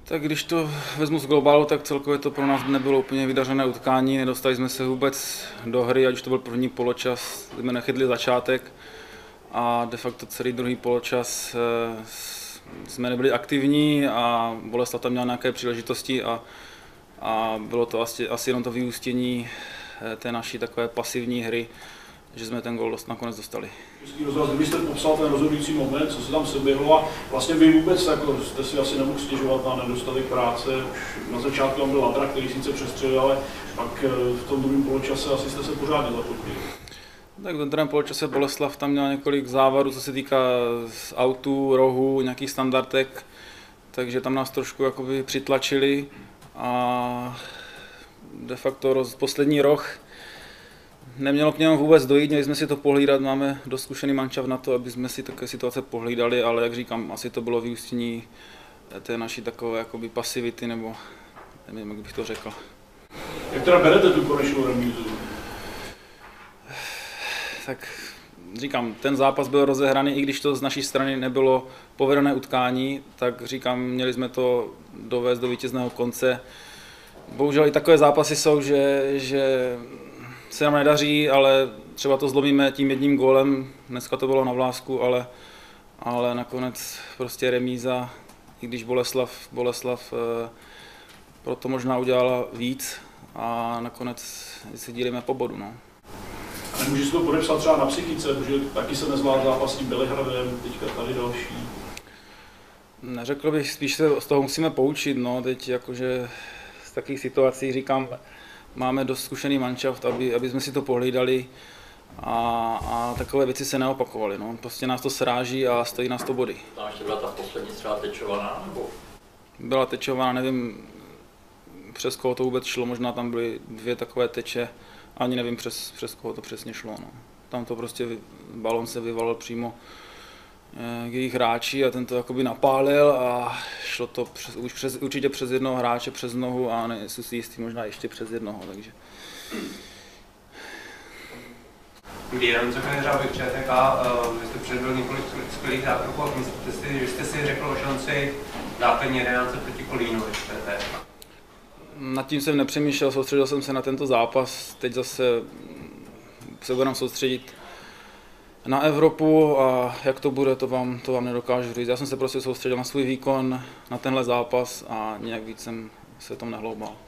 Tak když to vezmu z globálu, tak celkově to pro nás nebylo úplně vydařené utkání, nedostali jsme se vůbec do hry, ať už to byl první poločas, jsme nechytli začátek a de facto celý druhý poločas jsme nebyli aktivní a Boleslav tam měla nějaké příležitosti a bylo to asi jenom to vyústění té naší takové pasivní hry, že jsme ten gól nakonec dostali. Kdybyste popsal ten rozhodující moment, co se tam seběhlo a vlastně vy vůbec jako, jste si asi nemohl stěžovat na nedostatek práce, už na začátku tam byl Ladra, který sice přestřelil, ale pak v tom druhém poločase asi jste se pořádně zapotili. Tak v tom druhém poločase Boleslav tam měl několik závadů, co se týká z autů, rohů, nějakých standardek, takže tam nás trošku jakoby přitlačili a de facto poslední roh nemělo k němu vůbec dojít, měli jsme si to pohlídat, máme dost zkušený manšaft na to, aby jsme si takové situace pohlídali, ale jak říkám, asi to bylo vyústění té naší takové jakoby pasivity, nebo nevím, jak bych to řekl. Jak teda berete tu konečnou remízu? Tak říkám, ten zápas byl rozehraný, i když to z naší strany nebylo povedené utkání, tak říkám, měli jsme to dovést do vítězného konce. Bohužel i takové zápasy jsou, že se nám nedaří, ale třeba to zlomíme tím jedním gólem, dneska to bylo na vlásku, ale nakonec prostě remíza, i když Boleslav proto možná udělala víc a nakonec si dílíme po bodu. No. A nemůže si to podepsat třeba na psychice, protože taky se nezvládl zápas s tím Bělehradem, teďka tady další. Neřekl bych, spíš se z toho musíme poučit, no, teď jakože z takových situací říkám, máme dost zkušený manšaft, aby jsme si to pohlídali a takové věci se neopakovaly. No. Prostě nás to sráží a stojí nás to body. Tam ještě byla ta poslední třeba tečovaná? Nebo? Byla tečovaná, nevím přes koho to vůbec šlo, možná tam byly dvě takové teče, ani nevím přes koho to přesně šlo. No. Tam to prostě balon se vyvalil přímo k jejich hráči a ten to jakoby napálil a šlo to určitě přes jednoho hráče, přes nohu a nejsem si jistý, možná ještě přes jednoho, takže. Dobrý den, co je Řábek ČTK, vy jste předvedl několik skvělých zákroků a myslíte si, že jste si řekl o šanci základní 11 proti Kolínu ČTK? Nad tím jsem nepřemýšlel, soustředil jsem se na tento zápas, teď zase se budeme soustředit na Evropu a jak to bude, to vám nedokážu říct. Já jsem se prostě soustředil na svůj výkon, na tenhle zápas a nějak víc jsem se tom nehloubal.